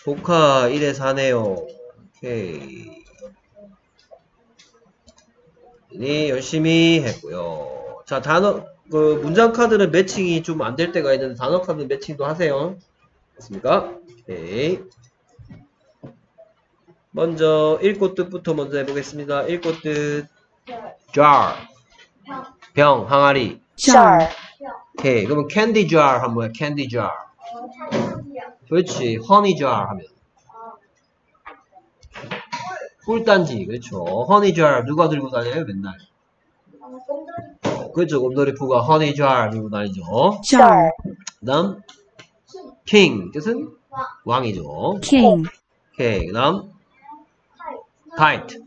조카 1에 4네요. 오케이. 네, 열심히 했고요. 자, 단어, 문장 카드는 매칭이 좀 안 될 때가 있는데, 단어 카드 매칭도 하세요. 됐습니까? 오케이. 먼저, 읽고 뜻부터 먼저 해보겠습니다. 읽고 뜻. jar. 병, 항아리. jar, 오케이. 그러면 candy jar 하면 뭐야? candy jar. 그렇지. honey jar 하면. 꿀단지. 그렇죠. honey jar 누가 들고 다녀요? 맨날. 그렇죠. 곰돌이푸가 honey jar 들고 다니죠. jar, 그 다음, king. 뜻은? 왕이죠. king, 오케이. 그 다음, kite.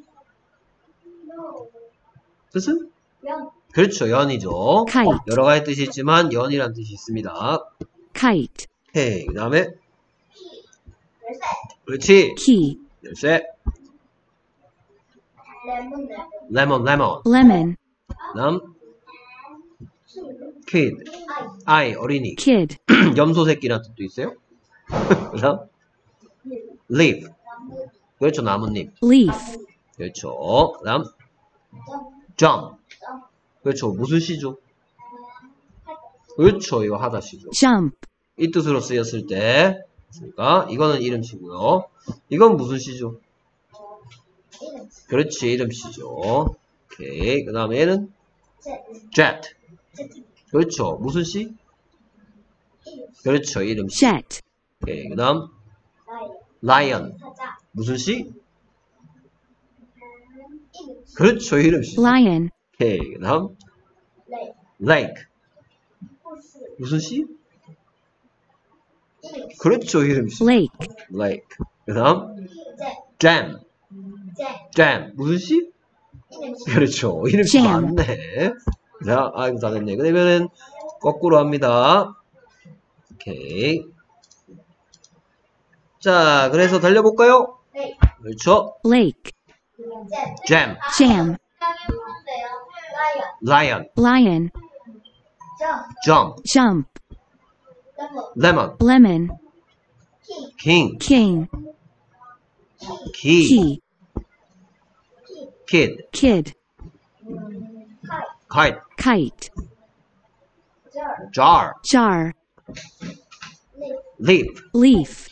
뜻은? 그렇죠. 연이죠. kite, 여러 가지 뜻이 있지만 연이란 뜻이 있습니다. kite, 오케이. 그 다음에, 그렇지. key, 열쇠. 레몬. lemon, 그 다음, kid. 아이, 어린이. kid, 염소 새끼라는 뜻도 있어요. 그 다음, leaf. 그렇죠. 나뭇잎. leaf, 그렇죠. 그 다음, jump. 그렇죠. 무슨 시죠? 그렇죠. 이거 하다시죠. jump, 이 뜻으로 쓰였을 때. 그러니까 이거는 이름시고요. 이건 무슨 시죠? 그렇지. 이름시죠. 오케이. 그 다음에 얘는 jet. 그렇죠. 무슨 시? 그렇죠. 이름시. jet, 오케이. 그 다음 lion. 무슨 시? 그렇죠. 이름시. lion, 오케이. 그 다음 lake. 무슨 시? 그렇죠. 이름시. lake, lake. 그 다음 jam. 무슨 시? 그렇죠. 이름시 jam. 맞네. 자, 이거 다 됐네. 그러면은 거꾸로 합니다. 오케이. 자, 그래서 달려볼까요? 그렇죠. lake, jam, jam, lion, lion, jump, jump, lemon, lemon, king, king, key, key, kid, kid, kite, kite, jar, jar, leaf, leaf,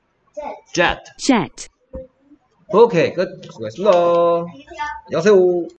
jet. jet. 오케이, 끝. 수고했습니다. 안녕하세요.